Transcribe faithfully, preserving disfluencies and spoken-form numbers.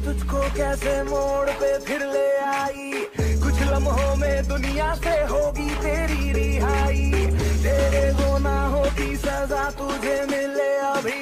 तुझको कैसे मोड़ पे फिर ले आई, कुछ लम्हों में दुनिया से होगी तेरी रिहाई। तेरे गुनाहों की सजा तुझे मिले अभी